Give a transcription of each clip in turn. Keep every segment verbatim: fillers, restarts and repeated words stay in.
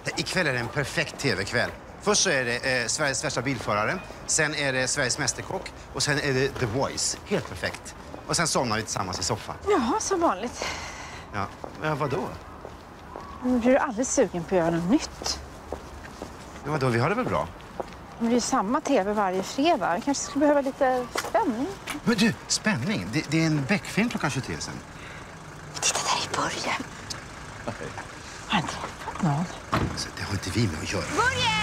Ikväll är det en perfekt tv-kväll. Först så är det eh, Sveriges värsta bilförare, sen är det Sveriges mästerkock och sen är det The Voice. Helt perfekt. Och sen somnar vi tillsammans i soffan. Ja, som vanligt. Ja, ja vadå? Men blir du aldrig sugen på att göra något nytt? Ja, vadå, vi har det väl bra? Men det är ju samma tv varje fredag. Jag kanske skulle behöva lite spänning. Men du, spänning? Det, det är en Beck-film klockan tjugotre sen. Titta där i Börje. Har inte träffat någon? Alltså, det har inte vi med att göra. Börje!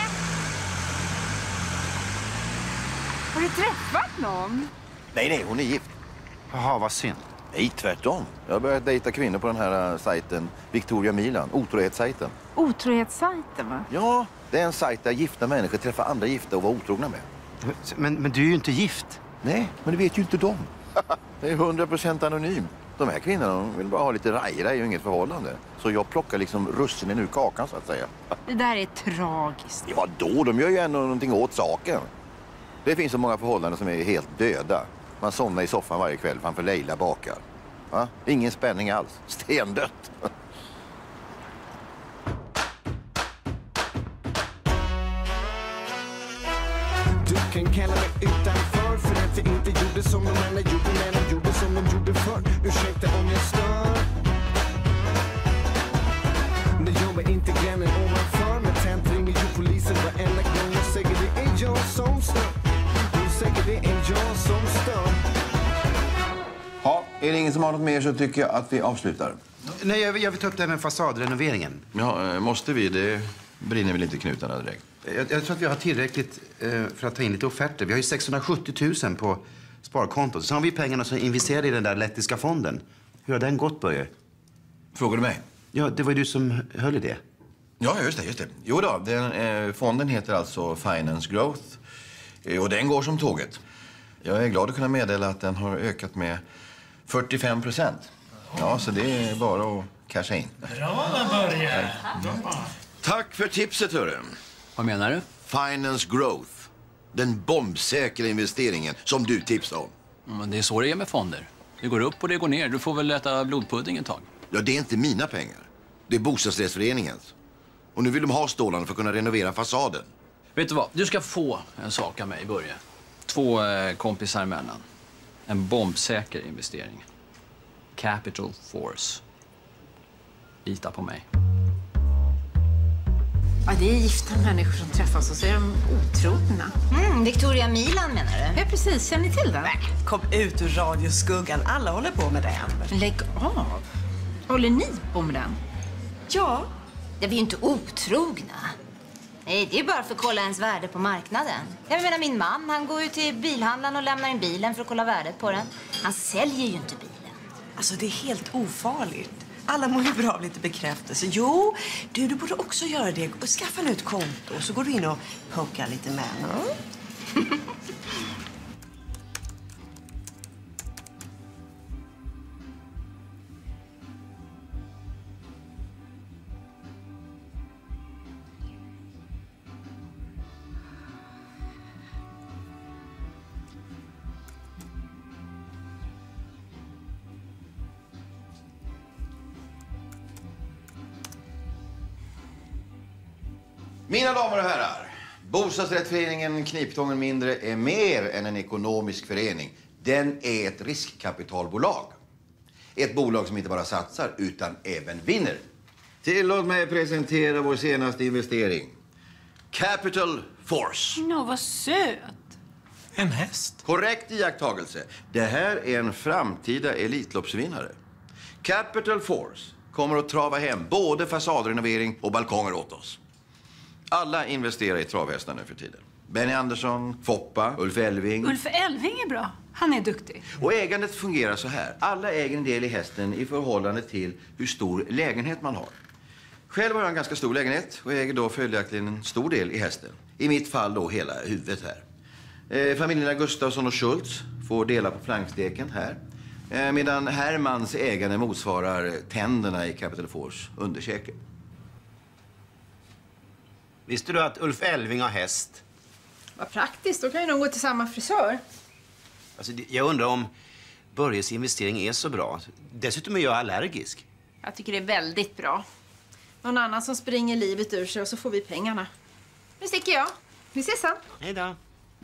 Har du träffat någon? Nej, nej, hon är gift. Jaha, vad synd. Nej, tvärtom. Jag har börjat dejta kvinnor på den här uh, sajten Victoria Milan, otrohetssajten. Otrohetssajten, va? Ja, det är en sajt där gifta människor träffar andra gifta och var otrogna med. Men, men du är ju inte gift. Nej, men det vet ju inte de. Det är hundra procent anonym. De här kvinnorna de vill bara ha lite rajra i inget förhållande. Så jag plockar liksom russinen ur kakan så att säga. Det där är tragiskt. Ja, vadå? De gör ju ändå någonting åt saken. Det finns så många förhållanden som är helt döda. Man somnar i soffan varje kväll framför Leila bakar. Va? Ingen spänning alls. Stendött. Du kan kalla mig utanför för att jag inte gjorde som de andra gjorde när de gjorde som de gjorde förr. Ursäkta om jag stör. Det jobbar inte grannen ovanför. Men tänt ringer ju polisen varenda gång. Jag säger det är jag som stör. Du säger det är jag som stör. Ja, är det ingen som har något mer så tycker jag att vi avslutar. Nej, jag vill, jag vill ta upp det här med fasadrenoveringen. Ja, måste vi? Det brinner väl inte knutarna direkt. Jag, jag tror att vi har tillräckligt eh, för att ta in lite offerter. Vi har ju sexhundrasjuttio tusen på sparkontot. Sen har vi pengarna som investerade i den där lettiska fonden. Hur har den gått, Börje? Frågar du mig? Ja, det var ju du som höll i det. Ja, just det, just det. Jo då, den, eh, fonden heter alltså Finance Growth. Eh, och den går som tåget. Jag är glad att kunna meddela att den har ökat med fyrtiofem procent. Ja, så det är bara att casha in. Bra, Börje. Tack för tipset, hörru. Vad menar du? Finance Growth. Den bombsäkra investeringen som du tipsade om. Men det är så det är med fonder. Det går upp och det går ner. Du får väl äta blodpudding ett tag. Ja, det är inte mina pengar. Det är bostadsrättsföreningens. Och nu vill de ha stålarna för att kunna renovera fasaden. Vet du vad? Du ska få en sak av mig, Börje. Två eh, kompisar emellan. En bombsäker investering. Capital Force. Lita på mig. Ja, det är gifta människor som träffas och så är de otrogna. Mm, Victoria Milan menar du? Ja, precis. Känner ni till den? Nej, kom ut ur radioskuggan. Alla håller på med det. Lägg av. Håller ni på med den? Ja. Det är ju inte otrogna. Nej, det är bara för att kolla ens värde på marknaden. Jag menar, min man, han går ut till bilhandlaren och lämnar in bilen för att kolla värdet på den. Han säljer ju inte bilen. Alltså, det är helt ofarligt. Alla mår ju bra av lite bekräftelse. Jo, du, du borde också göra det. Skaffa nu ett konto och så går du in och pokar lite med. Mm. Mina damer och herrar, bostadsrättsföreningen Kniptången Mindre är mer än en ekonomisk förening. Den är ett riskkapitalbolag. Ett bolag som inte bara satsar utan även vinner. Tillåt mig presentera vår senaste investering. Capital Force. Nå, vad söt. En häst. Korrekt iakttagelse. Det här är en framtida elitloppsvinnare. Capital Force kommer att trava hem både fasadrenovering och balkonger åt oss. Alla investerar i travhästar nu för tiden. Benny Andersson, Foppa, Ulf Elving. Ulf Elving är bra. Han är duktig. Och ägandet fungerar så här. Alla äger en del i hästen i förhållande till hur stor lägenhet man har. Själv har jag en ganska stor lägenhet och äger då följaktligen en stor del i hästen. I mitt fall då hela huvudet här. Eh, familjerna Gustafsson och Schultz får dela på flanksteken här. Eh, medan Hermans ägande motsvarar tänderna i Capital Force underkäke. Visste du att Ulf Elving har häst? Vad praktiskt. Då kan ju de gå till samma frisör. Alltså, jag undrar om Börjes investering är så bra. Dessutom är jag allergisk. Jag tycker det är väldigt bra. Någon annan som springer livet ur sig och så får vi pengarna. Nu sticker jag. Vi ses sen. Hej då.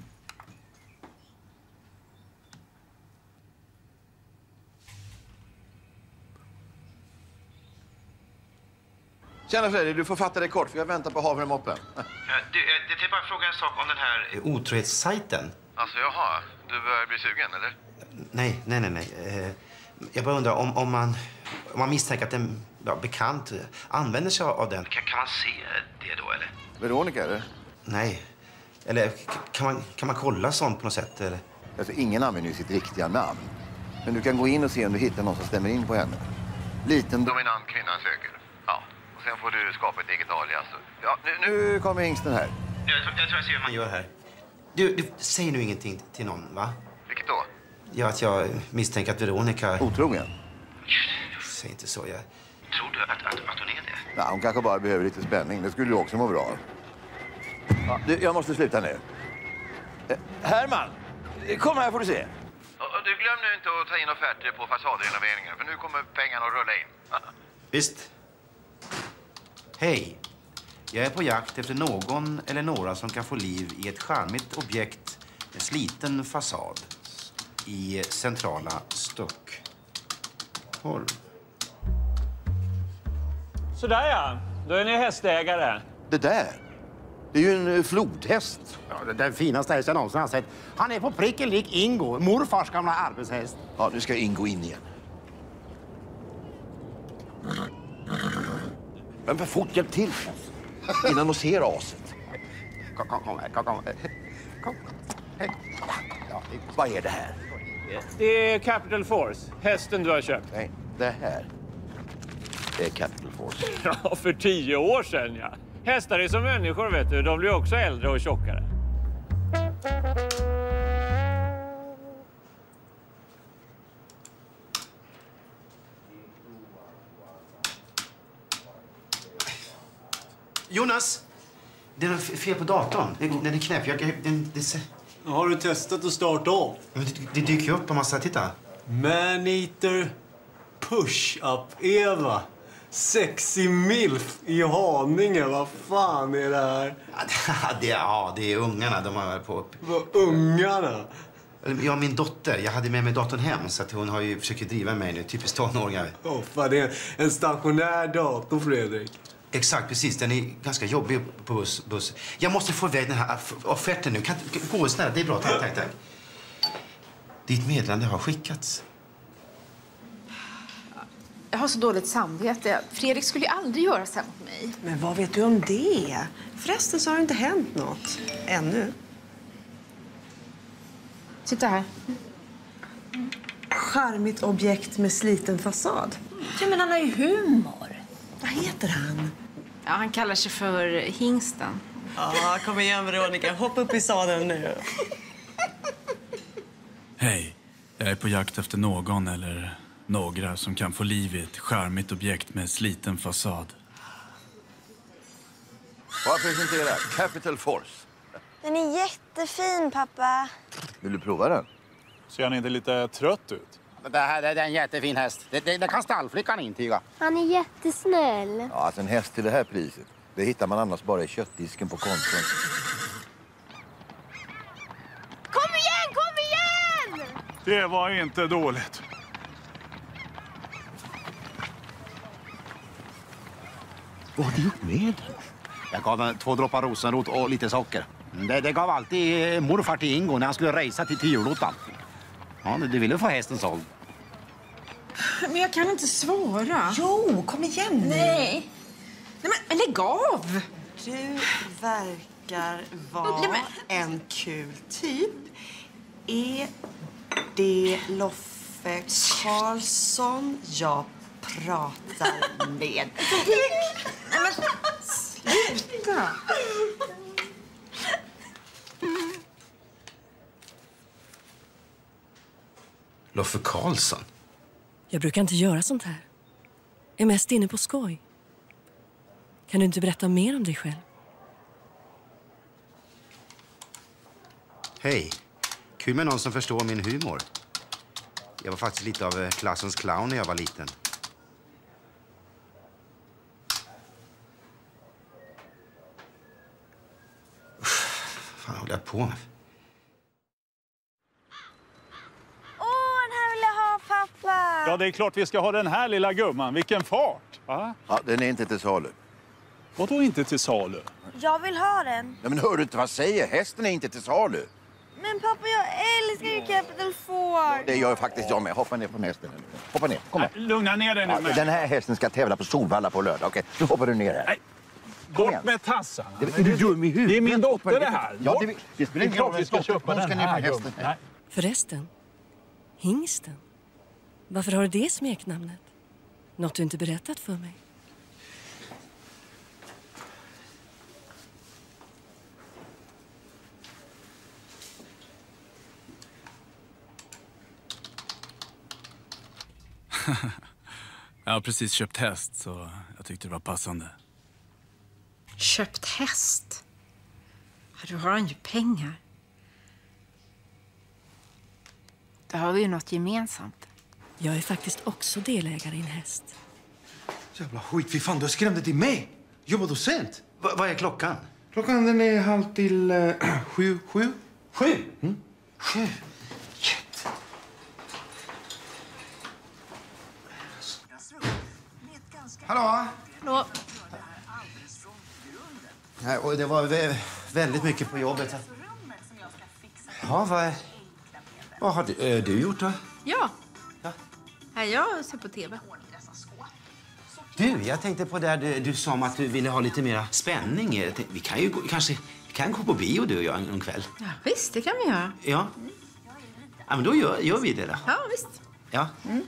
Tjena Fredrik, du får fatta dig kort för jag väntar på havremoppen. Ja, du, jag tänkte bara fråga en sak om den här... Otrohetssajten. Alltså jaha, du börjar bli sugen eller? Nej, nej, nej, nej. Eh, Jag bara undrar om, om, man, om man misstänker att en ja, bekant använder sig av den. Kan, kan man se det då, eller? Veronica, eller? Nej. Eller k- kan man, kan man kolla sånt på något sätt, eller? Alltså ingen använder ju sitt riktiga namn. Men du kan gå in och se om du hittar någon som stämmer in på henne. Liten dominant kvinna söker. Ja, och sen får du skapa ett eget alias. Ja, nu, nu kommer hingsten här. Jag tror jag, tror jag ser hur man gör här. Du, du säger nu ingenting till någon, va? Vilket då? Ja, att jag misstänker att Veronica... Otrogen? Säg inte så, jag... Tror du att, att, att hon är det? Ja, hon kanske bara behöver lite spänning. Det skulle du också må bra av. Ja, du, jag måste sluta nu. Eh, Herman, kom här får du se. Och du glöm nu inte att ta in offerter på fasadrenoveringen, för nu kommer pengarna att rulla in. Visst. Hej. Jag är på jakt efter någon eller några som kan få liv i ett charmigt objekt med sliten fasad i centrala Stockholm. Sådär ja, då är ni hästägare. Det där, det är ju en eh, flodhäst. Ja, det är den finaste hästen jag någonsin har sett. Han är på pricken lik Ingo, morfars gamla arbetshäst. Ja, nu ska Ingo in igen. Men för fort, hjälp till. Innan de ser aset. Kom, kom, kom, kom, kom. Kom. Hej. Ja, det... Vad är det här? Det är Capital Force, hästen du har köpt. Nej, det här är Capital Force. Ja, för tio år sedan ja. Hästar är som människor vet du, de blir också äldre och tjockare. Jonas! Det är fel på datorn. Den är knäpp. Jag, den, det, Har du testat att starta om? det, det dyker upp en massa. Titta. Maneater Push-Up-Eva. Sexy milf i Haninge. Vad fan är det här? Ja, det, ja, det är ungarna. De har på. Vad ungarna? Ja, min dotter. Jag hade med mig datorn hem så att hon har ju försökt driva mig nu. Typiskt tonåringar. Åh, oh, fan, det är en stationär dator, Fredrik. Exakt, precis. Den är ganska jobbig på buss. buss. Jag måste få iväg den här offerten nu. Kan gå snälla. Det är bra. Tack, tack, tack. Ditt meddelande har skickats. Jag har så dåligt samvete. Fredrik skulle ju aldrig göra så här mot mig. Men vad vet du om det? Förresten så har det inte hänt något. Ännu. Titta här. Charmigt objekt med sliten fasad. Ja, men han har ju humor. Vad heter han? Ja, han kallar sig för hingsten. Ja, kom igen Veronica. Hoppa upp i sadeln nu. Hej, jag är på jakt efter någon eller några som kan få liv i ett charmigt objekt med sliten fasad. Vad presenterar Capital Force? Den är jättefin, pappa. Vill du prova den? Ser han inte lite trött ut? Det här det är en jättefin häst. Det, det, det kan stallflickan intyga. Han är jättesnäll. Ja, alltså en häst till det här priset. Det hittar man annars bara i köttdisken på Konsum. Kom igen, kom igen! Det var inte dåligt. Vad har du gjort med den? Jag gav den två droppar rosenrot och lite socker. Det, det gav alltid morfar till Ingo när han skulle resa till, till julottan. Ja, du ville få hästen såld. Men jag kan inte svara. Jo, kom igen nu. Nej. Nej, men lägg av! Du verkar vara Nej, men... en kul typ. Är det Loffe Karlsson jag pratar med? Nej, men sluta! Loffe Karlsson. Jag brukar inte göra sånt här. Jag är mest inne på skoj. Kan du inte berätta mer om dig själv? Hej. Kul med någon som förstår min humor. Jag var faktiskt lite av klassens clown när jag var liten. håller jag på med? Åh, den här vill jag ha, pappa! Ja, det är klart vi ska ha den här lilla gumman. Vilken fart! Va? Ja, den är inte till salu. Vadå inte till salu? Jag vill ha den. Ja, men hör du inte vad jag säger? Hästen är inte till salu. Men pappa, jag älskar ju Capital Four. Det gör faktiskt jag med. Hoppa ner från hästen. Hoppa ner, kom här. Lugna ner dig nu. Ja, den här hästen ska tävla på Solvalla på lördag. Okej, nu hoppar du ner här. Nej. Bort med tassarna. Det, är du dum i huvudet? Det är min dotter det här. Ja, det, det spelar ingen roll. Vi ska köpa den här hästen. Nej. Förresten, hingsten. Varför har du det smeknamnet? Något du inte berättat för mig. Jag har precis köpt häst, så jag tyckte det var passande. Köpt häst? Ja, då har han ju pengar. Då har vi ju något gemensamt. Jag är faktiskt också delägare i en häst. Jävla skit, fy fan, du har skrämt till mig. Jobbar du sent? Va, vad är klockan? Klockan den är halv till uh, sju. Sju? Sju? Mm. Sju? Shit. Hallå? Hallå? Nej, och det var vä väldigt mycket på jobbet. Ja, vad, vad har du, äh, du gjort då? Ja. ja. Här, jag ser på tv. Du, jag tänkte på det du, du sa om att du ville ha lite mer spänning. Vi kan ju gå, kanske vi kan gå på bio, du och jag, en kväll. Ja, visst, det kan vi göra. Ja. Ja, men då gör, gör vi det då. Ja, visst. Ja. Mm.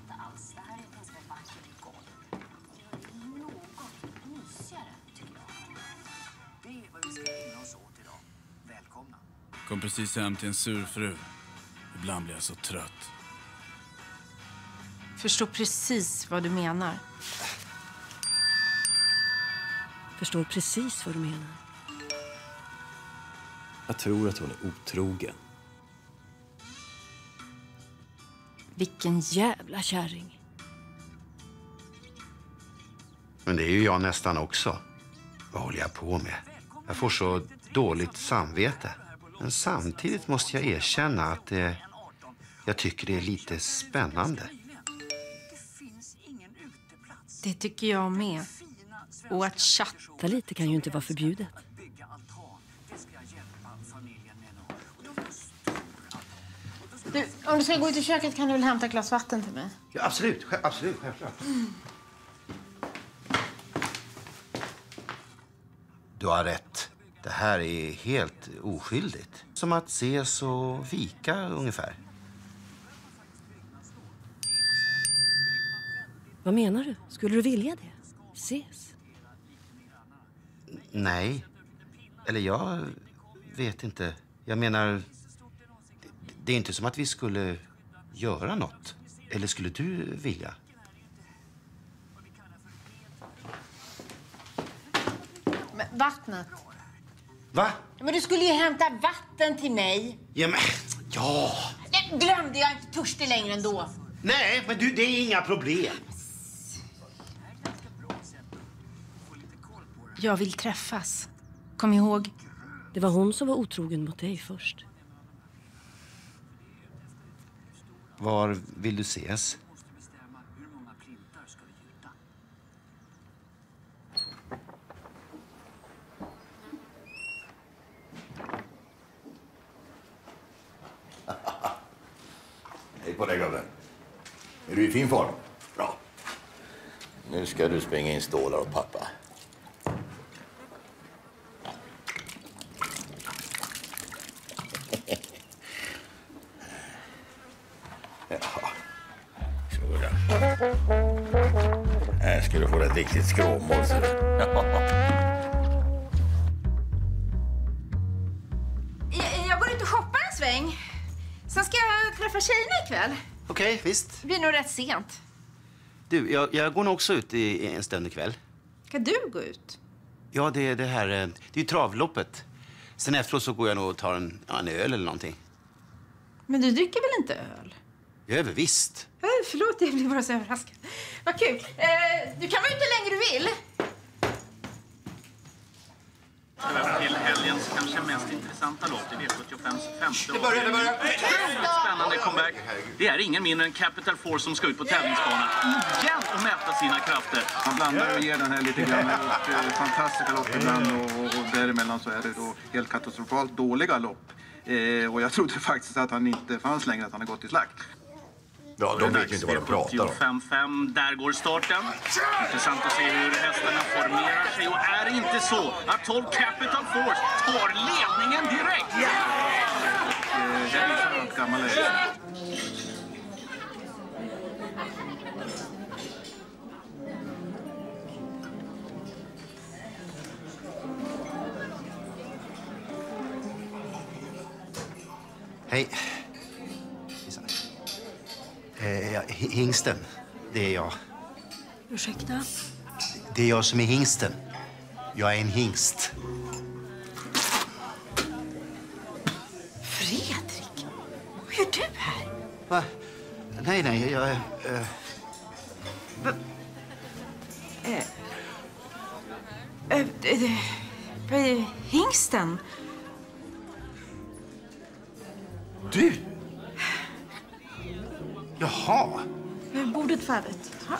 Kom precis hem till en sur fru. Ibland blir jag så trött. Förstår precis vad du menar. Förstår precis vad du menar. Jag tror att hon är otrogen. Vilken jävla kärring. Men det är ju jag nästan också. Vad håller jag på med? Jag får så dåligt samvete. Men samtidigt måste jag erkänna att eh, jag tycker det är lite spännande. Det tycker jag med. Och att chatta lite kan ju inte vara förbjudet. Du, om du ska gå ut i köket kan du väl hämta ett glas vatten till mig? Ja, absolut. Sj- absolut, självklart. Mm. Du har rätt. Det här är helt oskyldigt. Som att ses och fika ungefär. Vad menar du? Skulle du vilja det? Ses? Nej. Eller jag vet inte. Jag menar, det är inte som att vi skulle göra något. Eller skulle du vilja? Men vattnet. Va? Men du skulle ju hämta vatten till mig. Ja, men... Ja! Det glömde jag, inte törstig längre ändå. Nej, men du, det är inga problem. Jag vill träffas. Kom ihåg. Det var hon som var otrogen mot dig först. Var vill du ses? Hej på dig, gubben. Är du i fin form? Bra. Nu ska du springa in stålar åt pappa. Jaha. Så där. Här ska du få ett riktigt skråmål. Jag, jag går ut och shoppar en sväng. Sen ska jag träffa tjejerna ikväll. Okej, okay, visst. Det blir nog rätt sent. Du, jag, jag går nog också ut i en stund ikväll. Ska du gå ut? Ja, det är det här... Det är ju travloppet. Sen efteråt så går jag nog och tar en, ja, en öl eller någonting. Men du dricker väl inte öl? Jag är väl visst. Äh, förlåt, jag blir bara så överraskad. Vad kul. Eh, du kan vara ute länge du vill. Till helgen helgens kanske mest intressanta lopp i V sjuttiofems femte. Det börjar, det börjar. Spännande comeback. Det är ingen mindre än Capital Force som ska ut på tävlingsbanan igen och mäta sina krafter. Han blandar och ger den här lite grann. Och, eh, fantastiska lopp ibland och, och däremellan så är det då helt katastrofalt dåliga lopp. Eh, och jag trodde faktiskt att han inte fanns längre, att han har gått i slakt. Ja, de vet ju inte vad de pratar om. fem fem, där går starten. Intressant att se hur hästarna formerar sig. Och är det inte så att tolv Capital Force tar ledningen direkt? Ja! Och, eh, det är ju så att gammal är. Hej. Eh, ja, hingsten, det är jag. Ursäkta? Det är jag som är hingsten. Jag är en hingst. Fredrik, vad gör du här? Va? Nej, nej, jag... Eh... Va? Eh. Eh, eh, eh, hingsten? Du? Jaha. Är bordet färdigt? Ja.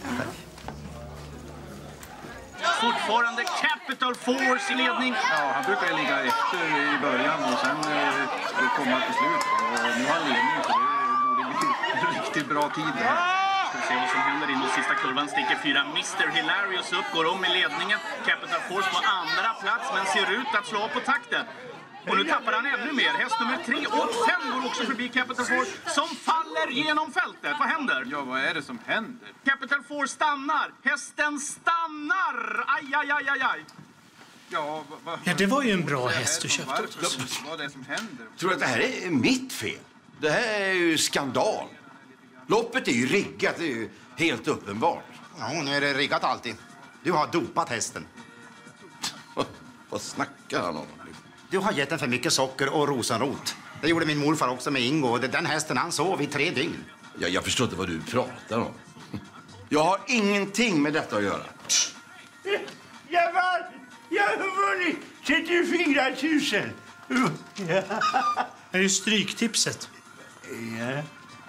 Fortfarande Capital Force i ledning. Ja, han brukar ju ligga efter i början och sen eh, komma till slut. Och nu har han ledning så det borde bli en riktigt bra tid det här. Ska se vad som händer in mot sista kurvan. Sticker fyra mister Hilarious upp, går om i ledningen. Capital Force på andra plats men ser ut att slå av på takten. Och nu tappar han ännu mer. Häst nummer tre och fem går också förbi Capital Force som faller genom fältet. Vad händer? Ja, vad är det som händer? Capital Force stannar. Hästen stannar. Aj, aj, aj, aj, aj. Ja, vad, ja, det var ju en bra häst du köpte. Vad är det som händer? Tror du att det här är mitt fel? Det här är ju skandal. Loppet är ju riggat, det är ju helt uppenbart. Ja, nu är det riggat alltid. Du har dopat hästen. Vad snackar han om? Du har gett den för mycket socker och rosenrot. Det gjorde min morfar också med Ingo. Den hästen han sov i tre dygn. Ja, jag förstår inte vad du pratar om. Jag har ingenting med detta att göra. Jag vann! Jag har vunnit trettiofyra tusen! Det är ju stryktipset. Ja.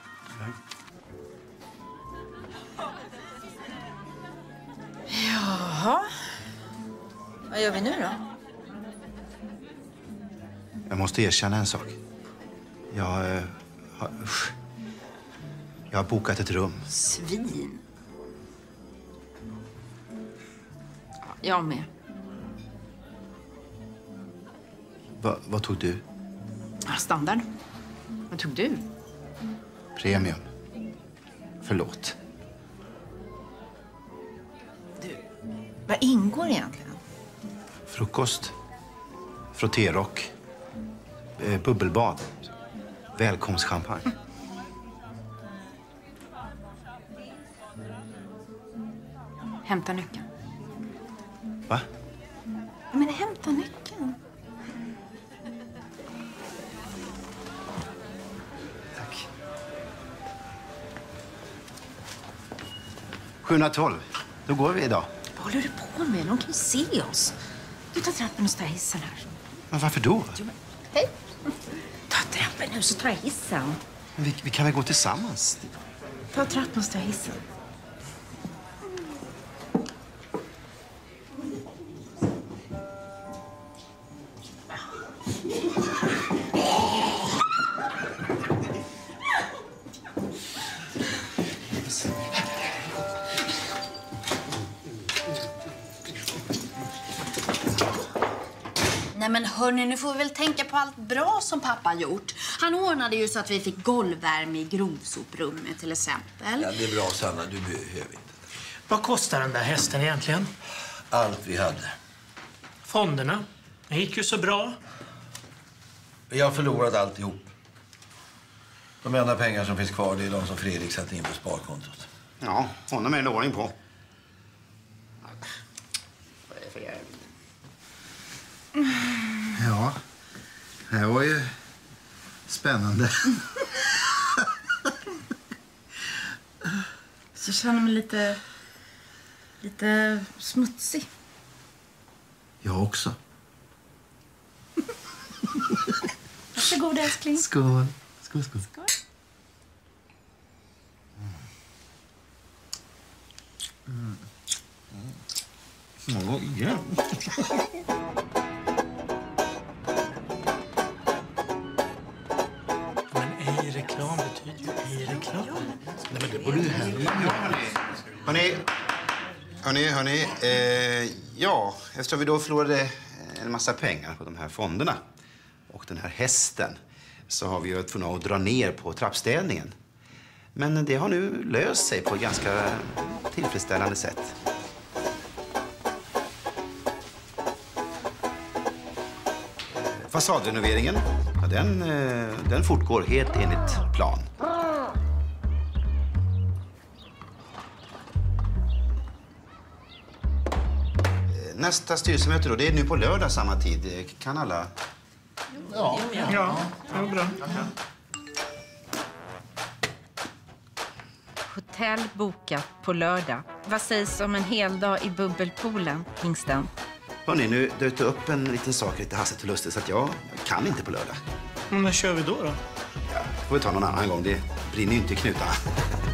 Jaha. Vad gör vi nu då? Jag måste erkänna en sak. Jag, eh, har, jag har bokat ett rum. Svin. Jag med. Va, vad tog du? Ja, standard. Vad tog du? Premium. Förlåt. Vad ingår egentligen? Frukost. Frottérock. Eh, bubbelbad. Välkomstchampagne. Hämta nyckeln. Va? Men hämta nyckeln. Tack. sjuhundratolv. Då går vi idag. Vad håller du på med? De kan ju se oss. Du tar trappen och så tar jag hissen här. Men varför då? Hej. Ta trappen nu så tar jag hissen. Men vi, vi kan väl gå tillsammans? Ta trappen och så tar jag hissen. Nej men hörni, nu får vi väl tänka på allt bra som pappa gjort. Han ordnade ju så att vi fick golvvärme i grovsoprummet till exempel. Ja, det är bra, Sanna. Du behöver inte. Vad kostar den där hästen egentligen? Allt vi hade. Fonderna. Det gick ju så bra. Jag har förlorat alltihop. De enda pengar som finns kvar det är de som Fredrik satte in på sparkontot. Ja, honom är det ordning på. Vad är det för jävligt? Ja, det var ju spännande. Så känner mig lite... lite smutsig. Jag också. Varsågod älskling. Skål. Skål, skål. Skål. Mm. Mm. Oh, yeah. Men ej reklam betyder ju ej reklam. Nej, men det borde ju hända. Hörrni, hörrni, hörrni. Eh, ja, eftersom vi då förlorade en massa pengar på de här fonderna och den här hästen så har vi ju tvungna att dra ner på trappstädningen. Men det har nu löst sig på ett ganska tillfredsställande sätt. Fasadrenoveringen, ja, den, den fortgår helt enligt plan. Nästa styrelsemöte då, det är nu på lördag samma tid. Kan alla? Ja, ja, det var bra. Hotell bokat på lördag. Vad sägs om en hel dag i bubbelpoolen, Hingsten? Hörrni, nu dök det upp en liten sak lite hastigt och lustigt så att jag kan inte på lördag. Men när kör vi då då? Ja, får vi ta någon annan gång. Det brinner ju inte i knutarna.